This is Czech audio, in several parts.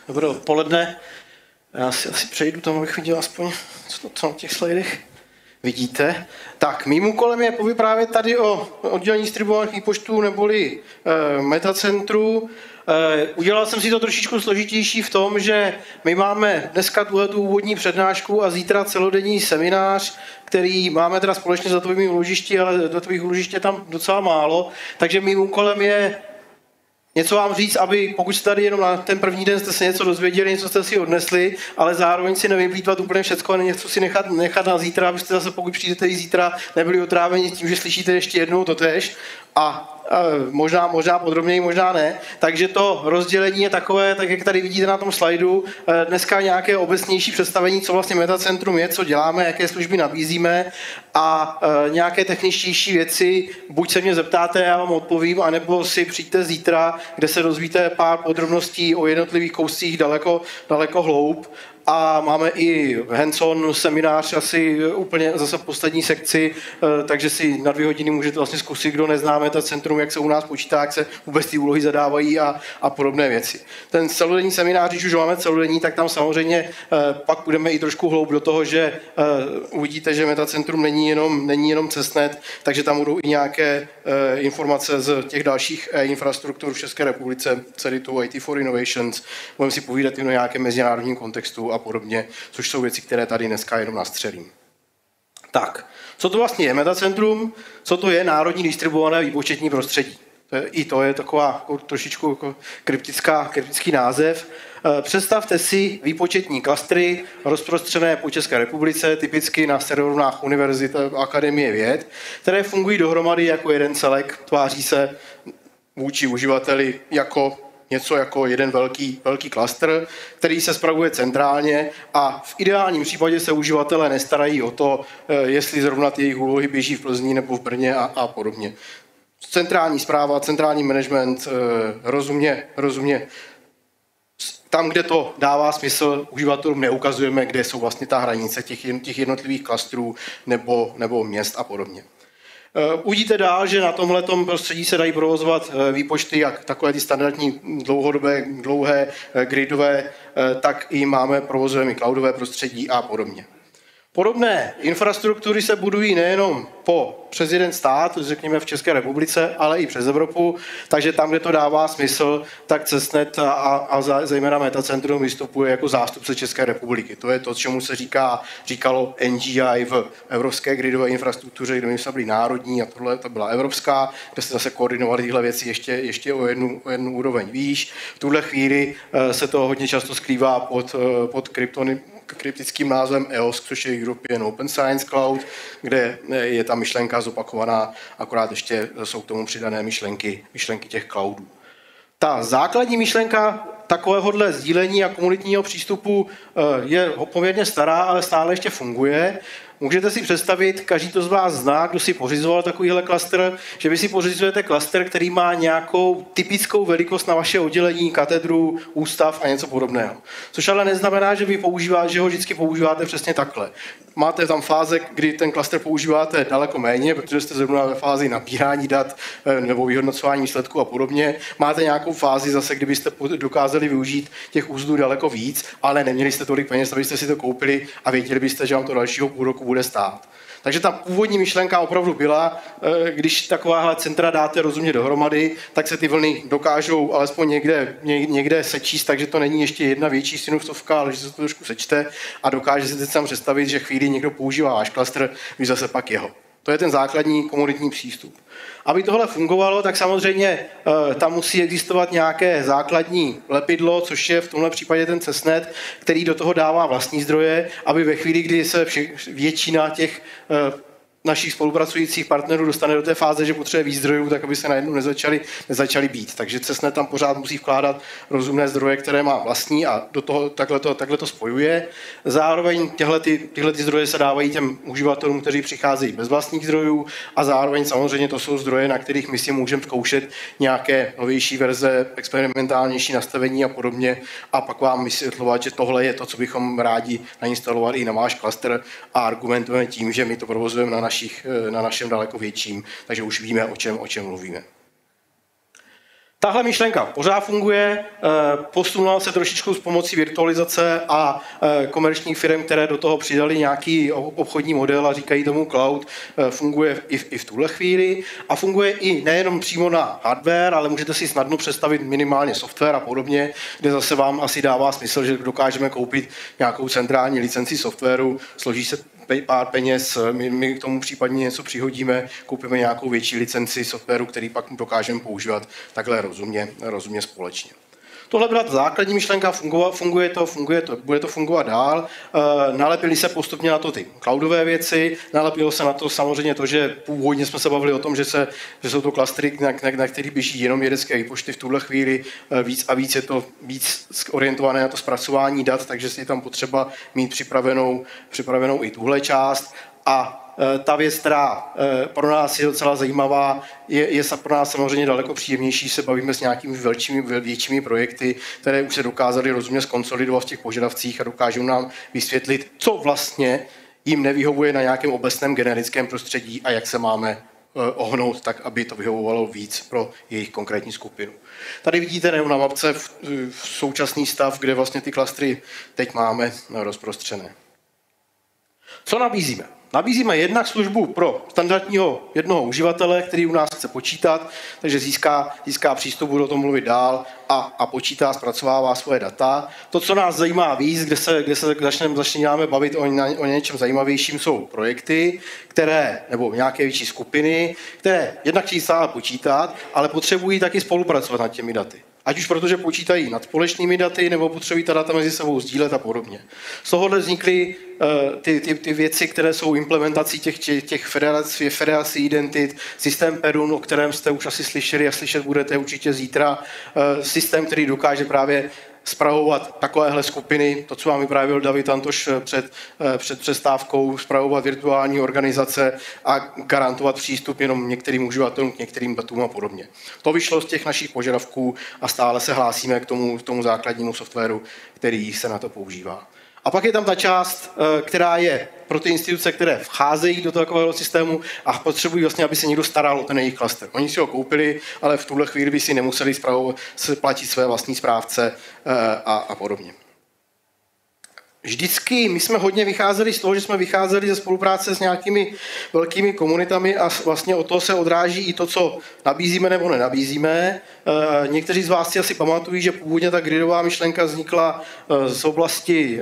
Dobré odpoledne. Já si asi přejdu tam, abych viděl aspoň, co na těch slajdech vidíte. Tak, mým úkolem je povyprávět tady o oddělení distribuovaných výpočtů neboli metacentru. Udělal jsem si to trošičku složitější v tom, že my máme dneska tuhletu úvodní přednášku a zítra celodenní seminář, který máme teda společně s datovými úložišti, ale datových úložišť je tam docela málo, takže mým úkolem je něco vám říct, aby pokud jste tady jenom na ten první den jste se něco dozvěděli, něco jste si odnesli, ale zároveň si nevyplýtvat úplně všecko a něco si nechat na zítra, abyste zase pokud přijdete i zítra, nebyli otráveni tím, že slyšíte ještě jednou totéž a možná podrobněji, možná ne. Takže to rozdělení je takové, tak jak tady vidíte na tom slajdu, dneska nějaké obecnější představení, co vlastně metacentrum je, co děláme, jaké služby nabízíme a nějaké techničtější věci, buď se mě zeptáte, já vám odpovím, anebo si přijďte zítra, kde se dozvíte pár podrobností o jednotlivých kouscích daleko hloub. A máme i hands-on seminář asi úplně zase v poslední sekci, takže si na 2 hodiny můžete vlastně zkusit, kdo nezná metacentrum, jak se u nás počítá, jak se vůbec ty úlohy zadávají a podobné věci. Ten celodenní seminář, když už máme celodenní, tak tam samozřejmě pak půjdeme i trošku hloub do toho, že uvidíte, že metacentrum není jenom CESNET, takže tam budou i nějaké informace z těch dalších infrastruktur v České republice, CERITu, IT for Innovations, budeme si povídat i o nějakém mezinárodním kontextu a podobně, což jsou věci, které tady dneska jenom nastřelím. Tak, co to vlastně je metacentrum? Co to je národní distribuované výpočetní prostředí? I to je taková trošičku kryptický název. Představte si výpočetní klastry rozprostřené po České republice, typicky na serverovnách univerzit a akademie věd, které fungují dohromady jako jeden celek, tváří se vůči uživateli něco jako jeden velký klastr, který se spravuje centrálně a v ideálním případě se uživatelé nestarají o to, jestli zrovna ty jejich úlohy běží v Plzni nebo v Brně a podobně. Centrální správa, centrální management, rozumně. Tam, kde to dává smysl, uživatelům neukazujeme, kde jsou vlastně ta hranice těch jednotlivých klastrů nebo měst a podobně. Uvidíte dál, že na tomhletom prostředí se dají provozovat výpočty, jak takové ty standardní dlouhé gridové, tak i provozujeme cloudové prostředí a podobně. Podobné infrastruktury se budují nejenom přes jeden stát, řekněme v České republice, ale i přes Evropu, takže tam, kde to dává smysl, tak CESNET a zejména metacentrum vystupuje jako zástupce České republiky. To je to, čemu se říkalo NGI v evropské gridové infrastruktuře, kde my jsme byli národní a tohle to byla evropská, kde se zase koordinovaly tyhle věci ještě o jednu úroveň výš. V tuhle chvíli se to hodně často skrývá pod kryptickým názvem EOS, což je European Open Science Cloud, kde je ta myšlenka zopakovaná, akorát ještě jsou k tomu přidané myšlenky těch cloudů. Ta základní myšlenka takovéhohle sdílení a komunitního přístupu je poměrně stará, ale stále ještě funguje. Můžete si představit, každý to z vás zná, kdo si pořizoval takovýhle klastr, že vy si pořizujete klastr, který má nějakou typickou velikost na vaše oddělení, katedru, ústav a něco podobného. Což ale neznamená, že že ho vždycky používáte přesně takhle. Máte tam fáze, kdy ten klastr používáte daleko méně, protože jste zrovna ve fázi nabírání dat nebo vyhodnocování výsledků a podobně. Máte nějakou fázi zase, kdybyste dokázali využít těch uzlů daleko víc, ale neměli jste tolik peněz, abyste si to koupili a věděli byste, že vám to dalšího půl roku bude stát. Takže ta původní myšlenka opravdu byla, když takováhle centra dáte rozumně dohromady, tak se ty vlny dokážou alespoň někde sečíst, takže to není ještě jedna větší sinusovka, ale že se to trošku sečte a dokáže se teď sám představit, že chvíli někdo používá váš klastr, vy zase pak jeho. To je ten základní komunitní přístup. Aby tohle fungovalo, tak samozřejmě tam musí existovat nějaké základní lepidlo, což je v tomhle případě ten CESNET, který do toho dává vlastní zdroje, aby ve chvíli, kdy se většina těch našich spolupracujících partnerů dostane do té fáze, že potřebuje víc zdrojů, tak aby se najednou nezačali být. Takže CESNET tam pořád musí vkládat rozumné zdroje, které má vlastní a do toho takhle to spojuje. Zároveň tyhle zdroje se dávají těm uživatelům, kteří přicházejí bez vlastních zdrojů a zároveň samozřejmě to jsou zdroje, na kterých my si můžeme zkoušet nějaké novější verze, experimentálnější nastavení a podobně a pak vám vysvětlovat, že tohle je to, co bychom rádi nainstalovali i na váš klastr a argumentujeme tím, že my to provozujeme na našem daleko větším, takže už víme, o čem mluvíme. Tahle myšlenka pořád funguje, posunula se trošičku s pomocí virtualizace a komerčních firm, které do toho přidali nějaký obchodní model a říkají tomu cloud, funguje i v tuhle chvíli a funguje i nejenom přímo na hardware, ale můžete si snadno představit minimálně software a podobně, kde zase vám asi dává smysl, že dokážeme koupit nějakou centrální licenci softwaru, složí se pár peněz, my k tomu případně něco přihodíme, koupíme nějakou větší licenci softwaru, který pak dokážeme používat takhle rozumně společně. Tohle byla ta základní myšlenka, funguje to, bude to fungovat dál. Nalepili se postupně na to ty cloudové věci, nalepilo se na to samozřejmě to, že původně jsme se bavili o tom, že jsou to klastry, na kterých běží jenom vědecké výpočty. V tuhle chvíli víc a víc je to víc orientované na to zpracování dat, takže je tam potřeba mít připravenou i tuhle část. A ta věc, která pro nás je docela zajímavá, je pro nás samozřejmě daleko příjemnější, se bavíme s nějakými většími projekty, které už se dokázaly rozumně skonsolidovat v těch požadavcích a dokážou nám vysvětlit, co vlastně jim nevyhovuje na nějakém obecném generickém prostředí a jak se máme ohnout tak, aby to vyhovovalo víc pro jejich konkrétní skupinu. Tady vidíte na mapce v současný stav, kde vlastně ty klastry teď máme rozprostřené. Co nabízíme? Nabízíme jednak službu pro standardního jednoho uživatele, který u nás chce počítat, takže získá přístup, bude o tom mluvit dál a počítá, zpracovává svoje data. To, co nás zajímá víc, kde se začínáme bavit o něčem zajímavějším, jsou projekty, nebo nějaké větší skupiny, které jednak chtějí stále počítat, ale potřebují taky spolupracovat nad těmi daty. Ať už protože počítají nad společnými daty, nebo potřebují ta data mezi sebou sdílet a podobně. Z tohohle vznikly ty věci, které jsou implementací těch federací identit, systém Perun, o kterém jste už asi slyšeli a slyšet budete určitě zítra, systém, který dokáže právě spravovat takovéhle skupiny, to, co vám vyprávěl David Antoš před přestávkou, spravovat virtuální organizace a garantovat přístup jenom některým uživatelům, k některým datům a podobně. To vyšlo z těch našich požadavků a stále se hlásíme k tomu základnímu softwaru, který se na to používá. A pak je tam ta část, která je pro ty instituce, které vcházejí do takového systému a potřebují vlastně, aby se někdo staral o ten jejich klaster. Oni si ho koupili, ale v tuhle chvíli by si nemuseli platit své vlastní správce a podobně. Vždycky my jsme hodně vycházeli z toho, že jsme vycházeli ze spolupráce s nějakými velkými komunitami a vlastně od toho se odráží i to, co nabízíme nebo nenabízíme. Někteří z vás si asi pamatují, že původně ta gridová myšlenka vznikla z oblasti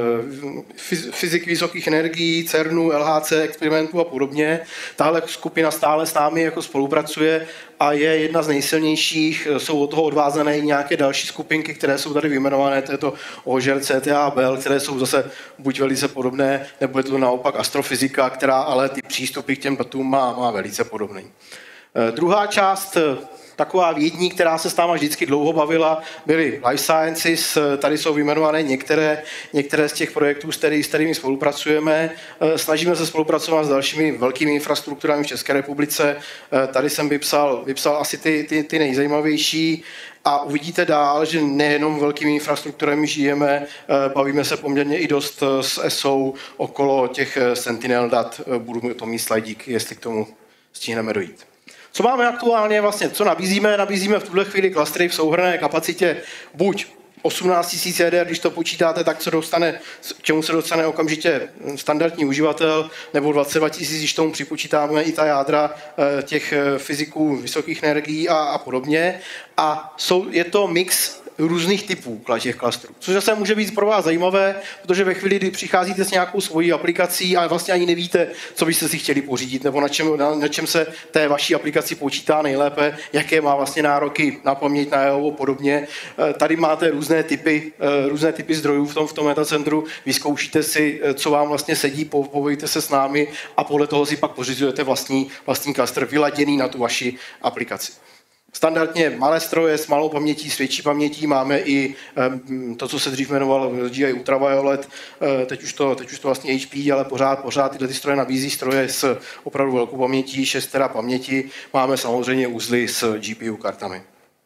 fyziky vysokých energií, CERNu, LHC, experimentů a podobně. Tahle skupina stále s námi jako spolupracuje a je jedna z nejsilnějších. Jsou od toho odvázané i nějaké další skupinky, které jsou tady vyjmenované, to je to OŽER, CTA, BEL, které jsou zase buď velice podobné, nebo je to naopak astrofyzika, která ale ty přístupy k těm datům má velice podobný. Druhá část, taková vědní, která se s náma vždycky dlouho bavila, byly Life Sciences. Tady jsou vyjmenované některé z těch projektů, s kterými spolupracujeme. Snažíme se spolupracovat s dalšími velkými infrastrukturami v České republice. Tady jsem vypsal asi ty nejzajímavější. A uvidíte dál, že nejenom velkými infrastrukturami žijeme, bavíme se poměrně i dost s ESO okolo těch Sentinel dat. Budu to mít slajdík, jestli k tomu stihneme dojít. Co máme aktuálně vlastně, co nabízíme? Nabízíme v tuhle chvíli klastry v souhrnné kapacitě buď 18 000 jader, když to počítáte, tak k čemu se dostane okamžitě standardní uživatel, nebo 22 000, když tomu připočítáme i ta jádra těch fyziků vysokých energií a podobně. A je to mix různých typů těch klastrů. Což zase může být pro vás zajímavé, protože ve chvíli, kdy přicházíte s nějakou svojí aplikací a vlastně ani nevíte, co byste si chtěli pořídit, nebo na čem se té vaší aplikaci počítá nejlépe, jaké má vlastně nároky na paměť, na jeho podobně. Tady máte různé typy zdrojů v tom datacentru, vyzkoušíte si, co vám vlastně sedí, povolíte se s námi a podle toho si pak pořizujete vlastní klastr vyladěný na tu vaši aplikaci. Standardně malé stroje s malou pamětí, s větší pamětí, máme i to, co se dřív jmenovalo GI Ultraviolet, teď už to vlastně HP, ale pořád tyhle stroje nabízí stroje s opravdu velkou pamětí, 6 tera paměti, máme samozřejmě uzly s GPU kartami.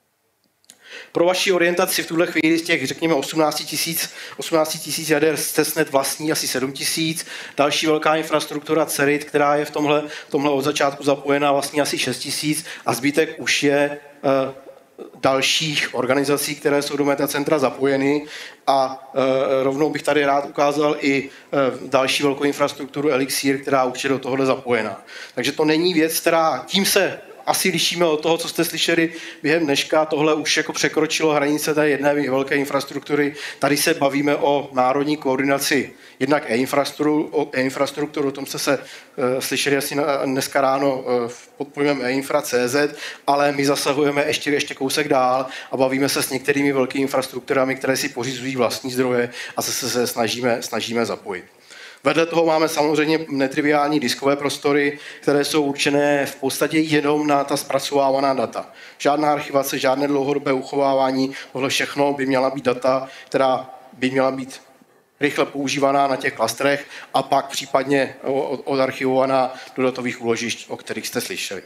Pro vaši orientaci v tuhle chvíli z těch, řekněme, 18 000 jader z testnet vlastní asi 7 000. Další velká infrastruktura CERIT, která je v tomhle od začátku zapojená, vlastně asi 6 000 a zbytek už je dalších organizací, které jsou do metacentra zapojeny a rovnou bych tady rád ukázal i další velkou infrastrukturu Elixir, která už je do tohohle zapojená. Takže to není věc, která tím se asi lišíme od toho, co jste slyšeli během dneška. Tohle už jako překročilo hranice té jedné velké infrastruktury. Tady se bavíme o národní koordinaci jednak e-infrastrukturu, o tom jste se slyšeli asi dneska ráno pod pojmem e-infra.cz, ale my zasahujeme ještě kousek dál a bavíme se s některými velkými infrastrukturami, které si pořizují vlastní zdroje a zase se snažíme zapojit. Vedle toho máme samozřejmě netriviální diskové prostory, které jsou určené v podstatě jenom na ta zpracovávaná data. Žádná archivace, žádné dlouhodobé uchovávání, tohle všechno by měla být data, která by měla být rychle používaná na těch klastrech a pak případně odarchivovaná do datových úložišť, o kterých jste slyšeli.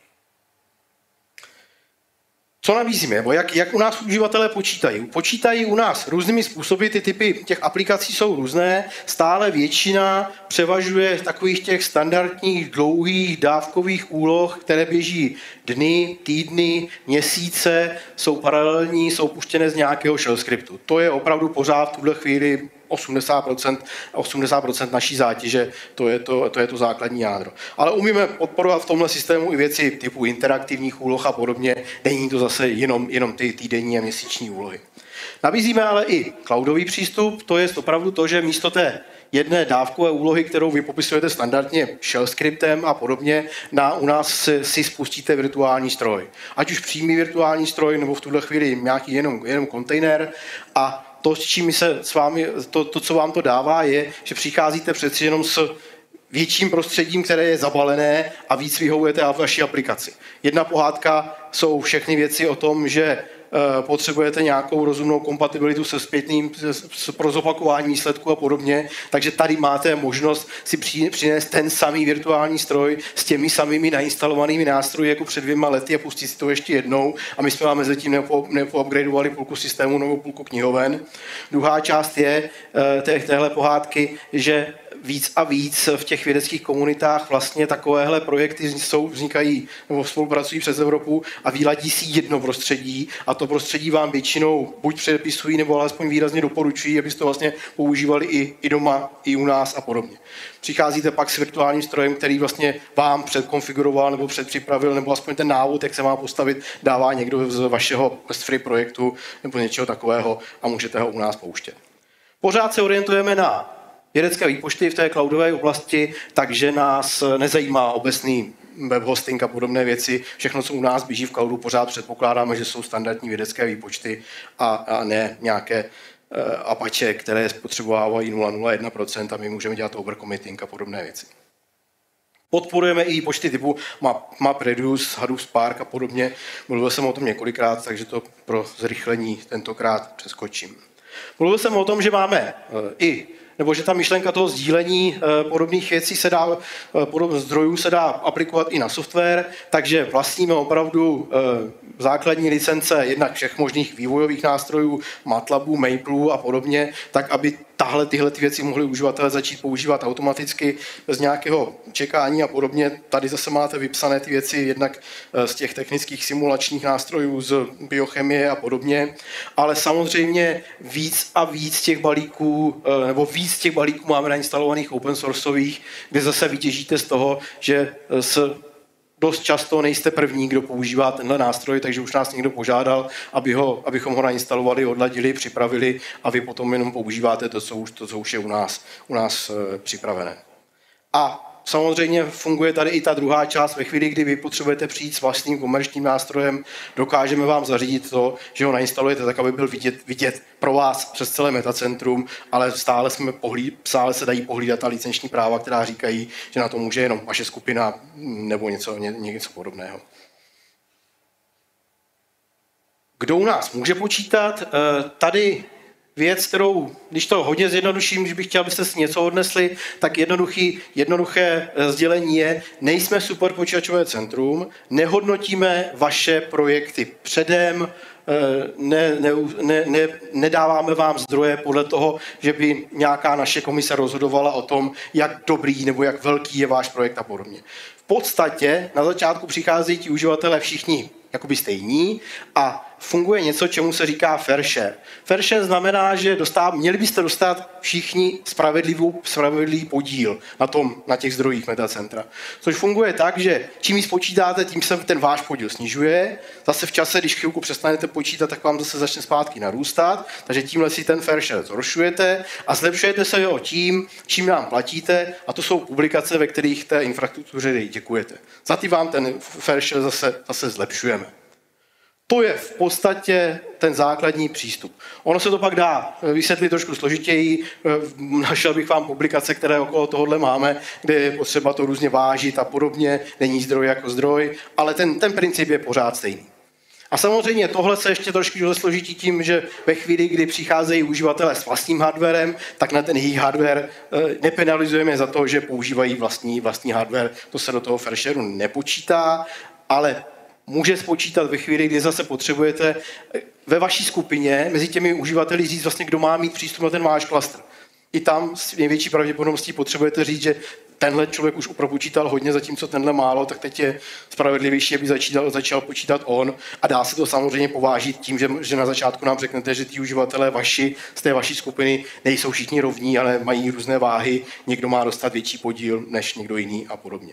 Co nabízíme? Nebo jak u nás uživatelé počítají? Počítají u nás různými způsoby, ty typy těch aplikací jsou různé, stále většina převažuje takových těch standardních dlouhých dávkových úloh, které běží dny, týdny, měsíce, jsou paralelní, jsou puštěné z nějakého shell scriptu. To je opravdu pořád v tuhle chvíli 80% naší zátěže, to je to základní jádro. Ale umíme podporovat v tomhle systému i věci typu interaktivních úloh a podobně. Není to zase jenom ty týdenní a měsíční úlohy. Nabízíme ale i cloudový přístup, to je opravdu to, že místo té jedné dávkové úlohy, kterou vy popisujete standardně shell scriptem a podobně, u nás si spustíte virtuální stroj. Ať už přímý virtuální stroj, nebo v tuhle chvíli nějaký jenom kontejner a to, s čím se s vámi, to, co vám to dává, je, že přicházíte přeci jenom s větším prostředím, které je zabalené a víc vyhovujete vaší aplikaci. Jedna pohádka jsou všechny věci o tom, že potřebujete nějakou rozumnou kompatibilitu se zpětným pro zopakování výsledku a podobně, takže tady máte možnost si přinést ten samý virtuální stroj s těmi samými nainstalovanými nástroji jako před 2 lety a pustit si to ještě jednou a my jsme vám mezitím nepoupgradeovali půlku systému nebo půlku knihoven. Druhá část je téhle pohádky, že víc a víc v těch vědeckých komunitách vlastně takovéhle projekty vznikají nebo spolupracují přes Evropu a vyladí si jedno prostředí a to prostředí vám většinou buď předepisují nebo alespoň výrazně doporučují, abyste to vlastně používali i doma, i u nás a podobně. Přicházíte pak s virtuálním strojem, který vlastně vám předkonfiguroval nebo předpřipravil nebo aspoň ten návod, jak se má postavit, dává někdo z vašeho West-Free projektu nebo něčeho takového a můžete ho u nás pouštět. Pořád se orientujeme na vědecké výpočty v té cloudové oblasti, takže nás nezajímá obecný web hosting a podobné věci. Všechno, co u nás běží v cloudu, pořád předpokládáme, že jsou standardní vědecké výpočty a ne nějaké Apache, které spotřebovávají 0,01% a my můžeme dělat overcommitting a podobné věci. Podporujeme i výpočty typu MapReduce, Hadoop Spark a podobně. Mluvil jsem o tom několikrát, takže to pro zrychlení tentokrát přeskočím. Mluvil jsem o tom, že máme nebo že ta myšlenka toho sdílení podobných věcí zdrojů se dá aplikovat i na software, takže vlastníme opravdu základní licence jednak všech možných vývojových nástrojů, MATLABů, Mapleu a podobně, tak aby tyhle věci mohli uživatelé začít používat automaticky bez nějakého čekání a podobně. Tady zase máte vypsané ty věci jednak z těch technických simulačních nástrojů, z biochemie a podobně, ale samozřejmě víc a víc těch balíků, nebo víc těch balíků máme nainstalovaných open sourceových, kde zase vytěžíte z toho, že dost často nejste první, kdo používá tenhle nástroj, takže už nás někdo požádal, abychom ho nainstalovali, odladili, připravili a vy potom jenom používáte to, co už je u nás připravené. A samozřejmě funguje tady i ta druhá část. Ve chvíli, kdy vy potřebujete přijít s vlastním komerčním nástrojem, dokážeme vám zařídit to, že ho nainstalujete tak, aby byl vidět pro vás přes celé metacentrum, ale stále se dají pohlídat ta licenční práva, která říkají, že na to může jenom vaše skupina nebo něco podobného. Kdo u nás může počítat? Tady věc, kterou, když to hodně zjednoduším, když bych chtěl, abyste si něco odnesli, tak jednoduché sdělení je, nejsme superpočítačové centrum, nehodnotíme vaše projekty předem, nedáváme vám zdroje podle toho, že by nějaká naše komise rozhodovala o tom, jak dobrý nebo jak velký je váš projekt a podobně. V podstatě na začátku přicházejí ti uživatelé všichni jakoby stejní a funguje něco, čemu se říká fair share. Fair share znamená, že měli byste dostat všichni spravedlivý podíl na těch zdrojích metacentra. Což funguje tak, že čím ji spočítáte, tím se ten váš podíl snižuje. Zase v čase, když chvilku přestanete počítat, tak vám zase začne zpátky narůstat. Takže tímhle si ten fair share zhoršujete a zlepšujete se ho tím, čím nám platíte, a to jsou publikace, ve kterých té infrastruktuře děkujete. Za ty vám ten fair share zase zlepšujeme. To je v podstatě ten základní přístup. Ono se to pak dá vysvětlit trošku složitěji. Našel bych vám publikace, které okolo tohohle máme, kde je potřeba to různě vážit a podobně. Není zdroj jako zdroj, ale ten princip je pořád stejný. A samozřejmě tohle se ještě trošku složití tím, že ve chvíli, kdy přicházejí uživatelé s vlastním hardwarem, tak na ten jejich hardware nepenalizujeme za to, že používají vlastní hardware. To se do toho fair shareu nepočítá, ale může spočítat ve chvíli, kdy zase potřebujete ve vaší skupině mezi těmi uživateli říct vlastně, kdo má mít přístup na ten váš klastr. I tam s největší pravděpodobností potřebujete říct, že tenhle člověk už propočítal hodně, zatímco tenhle málo, tak teď je spravedlivější, aby začal počítat on. A dá se to samozřejmě povážit tím, že na začátku nám řeknete, že ti uživatelé z té vaší skupiny nejsou všichni rovní, ale mají různé váhy, někdo má dostat větší podíl než někdo jiný a podobně.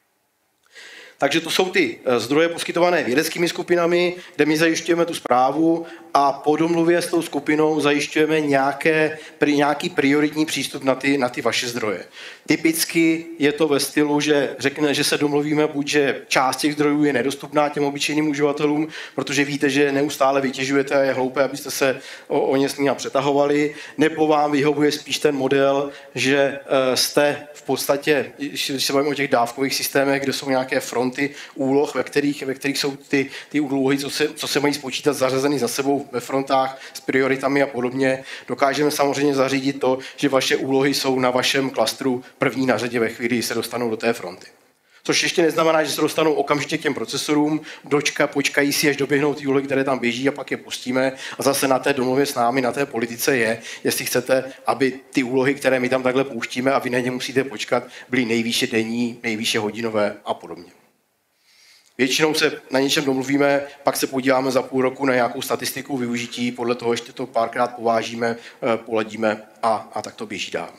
Takže to jsou ty zdroje poskytované vědeckými skupinami, kde my zajišťujeme tu správu a po domluvě s tou skupinou zajišťujeme nějaký prioritní přístup na ty vaše zdroje. Typicky je to ve stylu, že řekne, že se domluvíme buď, že část těch zdrojů je nedostupná těm obyčejným uživatelům, protože víte, že neustále vytěžujete a je hloupé, abyste se o ně s nimi přetahovali, nebo vám vyhovuje spíš ten model, že jste v podstatě, když se bavíme o těch dávkových systémech, kde jsou nějaké fronty úloh, ve kterých jsou ty úlohy, co se mají spočítat, zařazeny za sebou ve frontách s prioritami a podobně. Dokážeme samozřejmě zařídit to, že vaše úlohy jsou na vašem klastru první na řadě ve chvíli, kdy se dostanou do té fronty. Což ještě neznamená, že se dostanou okamžitě k těm procesorům, počkají si, až doběhnou ty úlohy, které tam běží, a pak je pustíme. A zase na té domluvě s námi, na té politice je, jestli chcete, aby ty úlohy, které my tam takhle pouštíme a vy na ně musíte počkat, byly nejvýše denní, nejvýše hodinové a podobně. Většinou se na něčem domluvíme, pak se podíváme za půl roku na nějakou statistiku využití, podle toho ještě to párkrát povážíme, poladíme a tak to běží dál.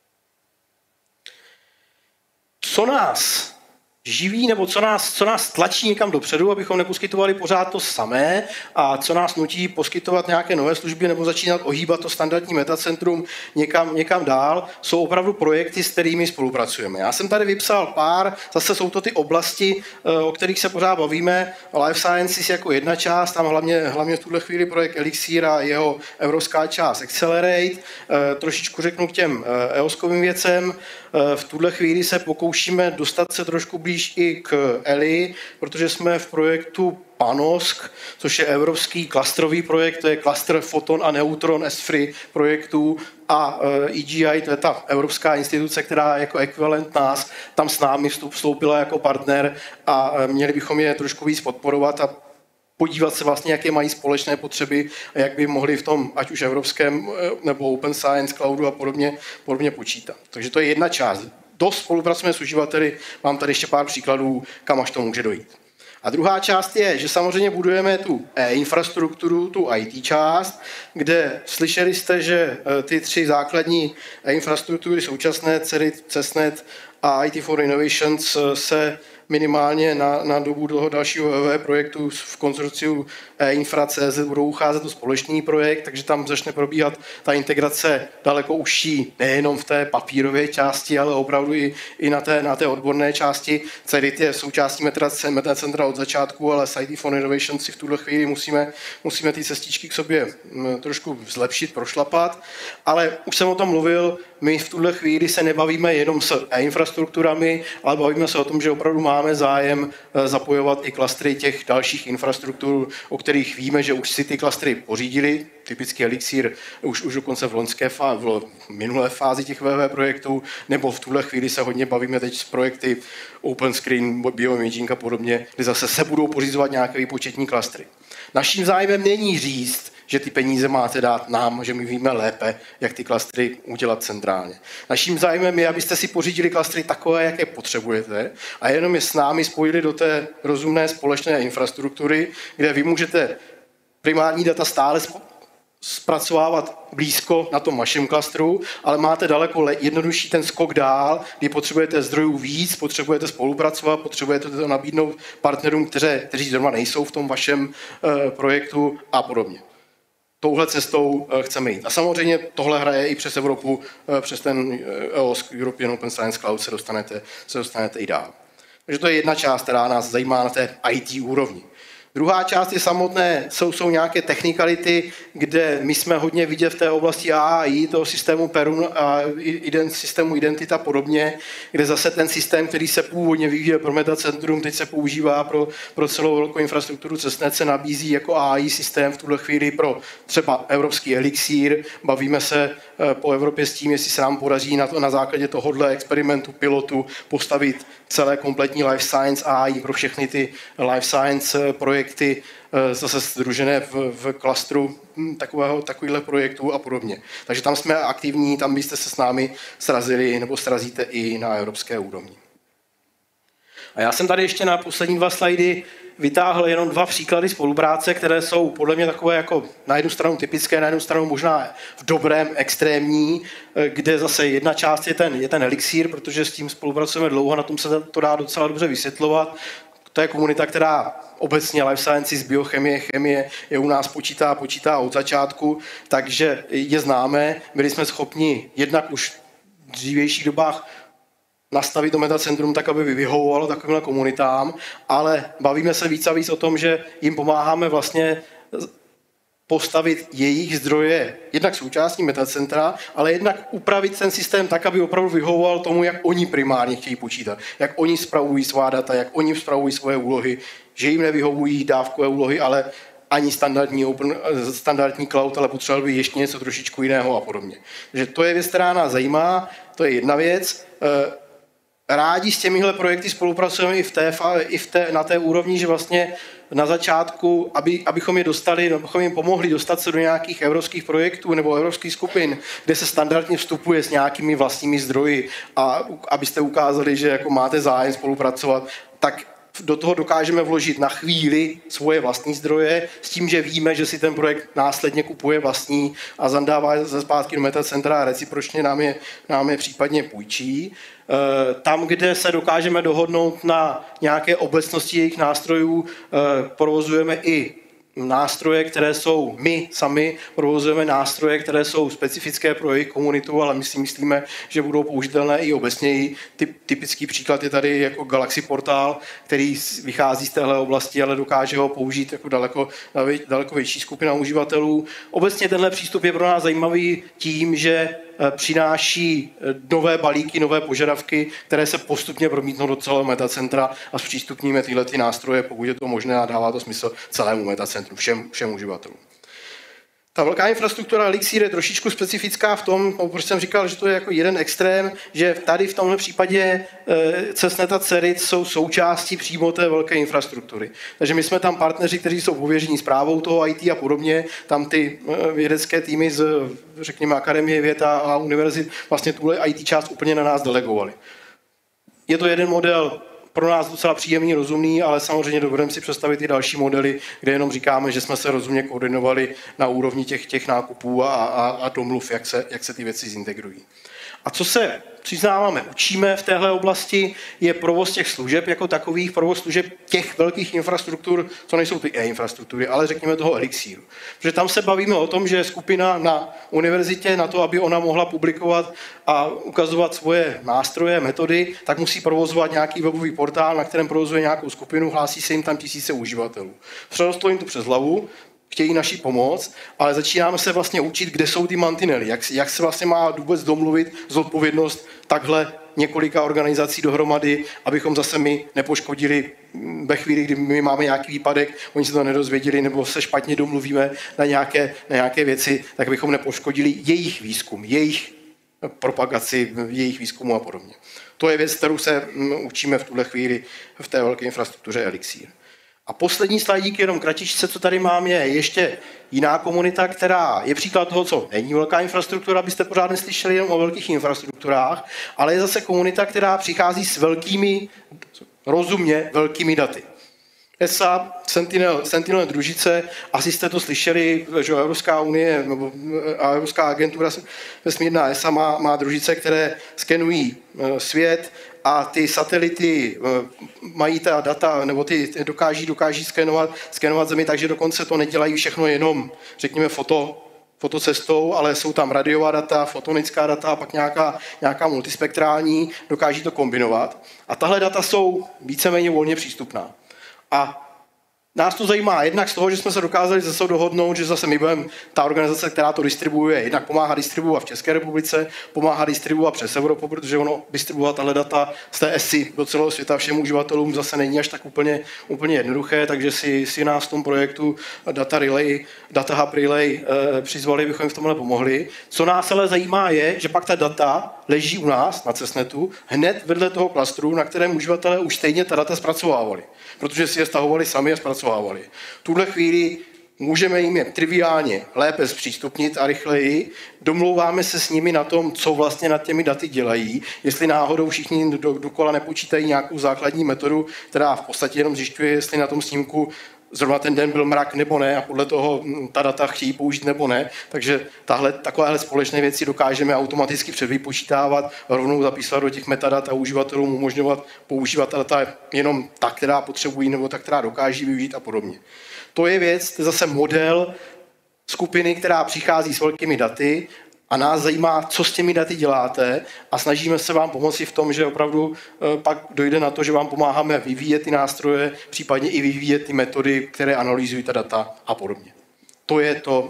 Co nás živí, nebo co nás tlačí někam dopředu, abychom neposkytovali pořád to samé, a co nás nutí poskytovat nějaké nové služby nebo začínat ohýbat to standardní metacentrum někam dál, jsou opravdu projekty, s kterými spolupracujeme. Já jsem tady vypsal pár, zase jsou to ty oblasti, o kterých se pořád bavíme. Life Sciences jako jedna část, tam hlavně v tuhle chvíli projekt Elixir a jeho evropská část Accelerate. Trošičku řeknu k těm EOSkovým věcem. V tuhle chvíli se pokoušíme dostat se trošku blíž i k ELI, protože jsme v projektu PANOSK, což je evropský klastrový projekt, to je klastr foton a neutron S3 projektů, a EGI, to je ta evropská instituce, která jako ekvivalent nás tam s námi vstoupila jako partner, a měli bychom je trošku víc podporovat a podívat se vlastně, jaké mají společné potřeby a jak by mohli v tom, ať už evropském nebo Open Science Cloudu a podobně počítat. Takže to je jedna část. Dost spolupracujeme s uživateli, mám tady ještě pár příkladů, kam až to může dojít. A druhá část je, že samozřejmě budujeme tu infrastrukturu, tu IT část, kde slyšeli jste, že ty 3 základní infrastruktury současné, CERIT, CESNET a IT for Innovations, se minimálně na dobu toho dalšího projektu v konzorciu Infra.cz budou ucházet o společný projekt, takže tam začne probíhat ta integrace daleko užší, nejenom v té papírové části, ale opravdu i na té odborné části. CERIT je součástí metacentra od začátku, ale s IT for Innovation si v tuhle chvíli musíme ty cestičky k sobě trošku zlepšit, prošlapat, ale už jsem o tom mluvil, my v tuhle chvíli se nebavíme jenom s infrastrukturami, ale bavíme se o tom, že opravdu máme zájem zapojovat i klastry těch dalších infrastruktur, o kterých víme, že už si ty klastry pořídili, typicky Elixir už dokonce v minulé fázi těch VV projektů, nebo v tuhle chvíli se hodně bavíme teď s projekty OpenScreen, Bioimaging a podobně, kde zase se budou pořizovat nějaké výpočetní klastry. Naším zájmem není říct, že ty peníze máte dát nám, že my víme lépe, jak ty klastry udělat centrálně. Naším zájmem je, abyste si pořídili klastry takové, jaké potřebujete a jenom je s námi spojili do té rozumné společné infrastruktury, kde vy můžete primární data stále zpracovávat blízko na tom vašem klastru, ale máte daleko jednodušší ten skok dál, kdy potřebujete zdrojů víc, potřebujete spolupracovat, potřebujete to nabídnout partnerům, kteří zrovna nejsou v tom vašem projektu a podobně. Touhle cestou chceme jít. A samozřejmě tohle hraje i přes Evropu, přes ten EOSC, European Open Science Cloud se dostanete i dál. Takže to je jedna část, která nás zajímá na té IT úrovni. Druhá část je samotné, jsou nějaké technikality, kde my jsme hodně vidět v té oblasti AI, toho systému Perun a systému Identita podobně, kde zase ten systém, který se původně vyvíjel pro metacentrum, teď se používá pro celou velkou infrastrukturu CESNET, se nabízí jako AI systém v tuhle chvíli pro třeba evropský elixír. Bavíme se po Evropě s tím, jestli se nám podaří na základě tohohle experimentu, pilotu postavit celé kompletní life science AI pro všechny ty life science projekty zase sdružené v klastru takovýchhle projektů a podobně. Takže tam jsme aktivní, tam byste se s námi srazili nebo srazíte i na evropské úrovni. A já jsem tady ještě na poslední 2 slajdy vytáhl jenom 2 příklady spolupráce, které jsou podle mě takové jako na jednu stranu typické, na jednu stranu možná v dobrém, extrémní, kde zase jedna část je ten elixír, protože s tím spolupracujeme dlouho, na tom se to dá docela dobře vysvětlovat. To je komunita, která obecně life sciences, biochemie, chemie je u nás počítá od začátku, takže je známe. Byli jsme schopni jednak už v dřívějších dobách nastavit to metacentrum tak, aby vyhovovalo takovýmhle komunitám, ale bavíme se víc a víc o tom, že jim pomáháme vlastně postavit jejich zdroje, jednak součástí metacentra, ale jednak upravit ten systém tak, aby opravdu vyhovoval tomu, jak oni primárně chtějí počítat, jak oni spravují svá data, jak oni spravují svoje úlohy, že jim nevyhovují dávkové úlohy, ale ani standardní cloud, ale potřeboval by ještě něco trošičku jiného a podobně. Takže to je věc, která nás zajímá, to je jedna věc. Rádi s těmihle projekty spolupracujeme na té úrovni, že vlastně na začátku, abychom je dostali, abychom jim pomohli dostat se do nějakých evropských projektů nebo evropských skupin, kde se standardně vstupuje s nějakými vlastními zdroji a abyste ukázali, že jako máte zájem spolupracovat, tak do toho dokážeme vložit na chvíli svoje vlastní zdroje s tím, že víme, že si ten projekt následně kupuje vlastní a zadává ze zpátky do metacentra a recipročně nám je případně půjčí. Tam, kde se dokážeme dohodnout na nějaké obecnosti jejich nástrojů, provozujeme i nástroje, které jsou, my sami provozujeme nástroje, které jsou specifické pro jejich komunitu, ale my si myslíme, že budou použitelné i obecněji. Typický příklad je tady jako Galaxy portál, který vychází z téhle oblasti, ale dokáže ho použít jako daleko větší skupina uživatelů. Obecně tenhle přístup je pro nás zajímavý tím, že přináší nové balíky, nové požadavky, které se postupně promítnou do celého metacentra a zpřístupníme tyhle nástroje, pokud je to možné a dává to smysl celému metacentru, všem uživatelům. Ta velká infrastruktura Elixir je trošičku specifická v tom, proč jsem říkal, že to je jako jeden extrém, že tady v tomhle případě CESNET a CERIT jsou součástí přímo té velké infrastruktury. Takže my jsme tam partneři, kteří jsou pověření správou toho IT a podobně, tam ty vědecké týmy z, řekněme, Akademie věd a univerzit vlastně tuhle IT část úplně na nás delegovali. Je to jeden model, pro nás docela příjemný, rozumný, ale samozřejmě dovedeme si představit i další modely, kde jenom říkáme, že jsme se rozumně koordinovali na úrovni těch nákupů a domluv, jak se ty věci zintegrují. A co se přiznáváme, učíme v téhle oblasti, je provoz těch služeb jako takových, provoz služeb těch velkých infrastruktur, co nejsou ty e-infrastruktury, ale řekněme toho elixíru. Protože tam se bavíme o tom, že skupina na univerzitě na to, aby ona mohla publikovat a ukazovat svoje nástroje, metody, tak musí provozovat nějaký webový portál, na kterém provozuje nějakou skupinu, hlásí se jim tam tisíce uživatelů. Přerostlo jim to přes hlavu, chtějí naši pomoc, ale začínáme se vlastně učit, kde jsou ty mantinely, jak se vlastně má vůbec domluvit zodpovědnost takhle několika organizací dohromady, abychom zase my nepoškodili ve chvíli, kdy my máme nějaký výpadek, oni se to nedozvěděli, nebo se špatně domluvíme na nějaké věci, tak bychom nepoškodili jejich výzkum, jejich propagaci, jejich výzkumu a podobně. To je věc, kterou se učíme v tuhle chvíli v té velké infrastruktuře Elixir. A poslední slajdík, jenom kratičce, co tady mám, je ještě jiná komunita, která je příklad toho, co není velká infrastruktura, byste pořád neslyšeli jenom o velkých infrastrukturách, ale je zase komunita, která přichází s velkými, rozumně velkými daty. ESA, Sentinel družice, asi jste to slyšeli, že Evropská unie nebo Evropská agentura vesmírná ESA má družice, které skenují svět a ty satelity mají ta data, nebo ty dokáží skenovat Zemi, takže dokonce to nedělají všechno jenom, řekněme, fotocestou, ale jsou tam radiová data, fotonická data a pak nějaká multispektrální, dokáží to kombinovat. A tahle data jsou víceméně volně přístupná. A nás to zajímá jednak z toho, že jsme se dokázali zase dohodnout, že zase my budeme ta organizace, která to distribuuje, jednak pomáhá distribuovat v České republice, pomáhá distribuovat přes Evropu, protože ono distribuovat tahle data z té ESI do celého světa všem uživatelům zase není až tak úplně jednoduché, takže si nás v tom projektu Data Hub Relay přizvali, bychom jim v tomhle pomohli. Co nás ale zajímá je, že pak ta data leží u nás na CESNetu hned vedle toho klastru, na kterém uživatelé už stejně ta data zpracovávali, protože si je stahovali sami a zpracovávali. V tuhle chvíli můžeme jim je triviálně lépe zpřístupnit a rychleji. Domlouváme se s nimi na tom, co vlastně nad těmi daty dělají, jestli náhodou všichni dokola nepočítají nějakou základní metodu, která v podstatě jenom zjišťuje, jestli na tom snímku zrovna ten den byl mrak nebo ne a podle toho ta data chtějí použít nebo ne. Takže takovéhle společné věci dokážeme automaticky předvypočítávat, rovnou zapisovat do těch metadat a uživatelům umožňovat používat ta data jenom ta, která potřebují nebo ta, která dokáží využít a podobně. To je věc, to je zase model skupiny, která přichází s velkými daty a nás zajímá, co s těmi daty děláte a snažíme se vám pomoci v tom, že opravdu pak dojde na to, že vám pomáháme vyvíjet ty nástroje, případně i vyvíjet ty metody, které analyzují ta data a podobně. To je to,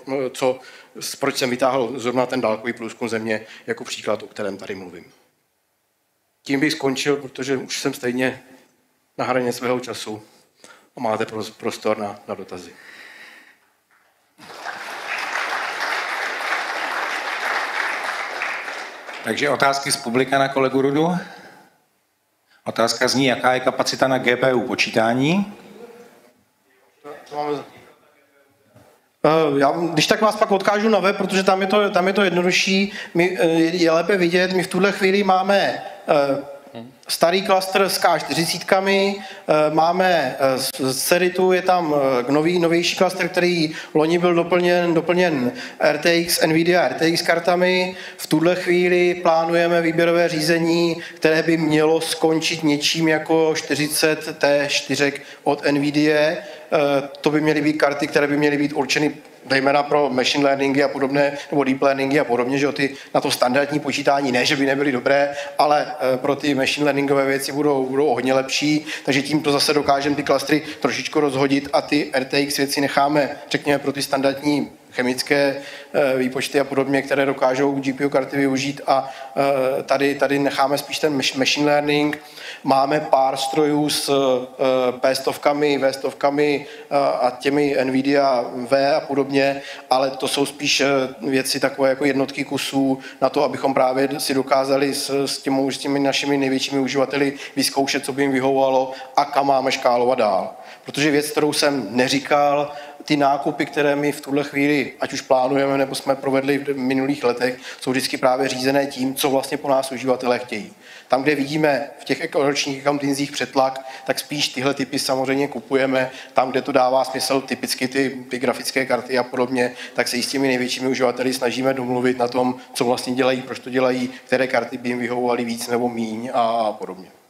proč jsem vytáhl zrovna ten dálkový průzkum Země jako příklad, o kterém tady mluvím. Tím bych skončil, protože už jsem stejně na hraně svého času a máte prostor na dotazy. Takže otázky z publika na kolegu Rudu. Otázka zní, jaká je kapacita na GPU počítání? Když tak vás pak odkážu na web, protože tam je to jednodušší, je lépe vidět. My v tuhle chvíli máme starý klaster s K40, máme z Ceritu, je tam novější klaster, který loni byl doplněn RTX, NVIDIA RTX kartami. V tuhle chvíli plánujeme výběrové řízení, které by mělo skončit něčím jako 40 T4 od NVIDIA. To by měly být karty, které by měly být určeny zejména pro machine learningy a podobné, nebo deep learningy a podobně, že na to standardní počítání, ne, že by nebyly dobré, ale pro ty machine learningové věci budou hodně lepší, takže tímto zase dokážeme ty klastry trošičku rozhodit a ty RTX věci necháme, řekněme, pro ty standardní chemické výpočty a podobně, které dokážou GPU karty využít a tady necháme spíš ten machine learning. Máme pár strojů s P100, V100 a těmi NVIDIA V a podobně, ale to jsou spíš věci takové jako jednotky kusů na to, abychom právě si dokázali s těmi našimi největšími uživateli vyzkoušet, co by jim vyhovovalo a kam máme škálovat dál. Protože věc, kterou jsem neříkal, ty nákupy, které my v tuhle chvíli, ať už plánujeme, nebo jsme provedli v minulých letech, jsou vždycky právě řízené tím, co vlastně po nás uživatelé chtějí. Tam, kde vidíme v těch ročních accountingzích přetlak, tak spíš tyhle typy samozřejmě kupujeme. Tam, kde to dává smysl, typicky ty grafické karty a podobně, tak se i s těmi největšími uživateli snažíme domluvit na tom, co vlastně dělají, proč to dělají, které karty by jim vyhovovaly víc nebo míň a podobně.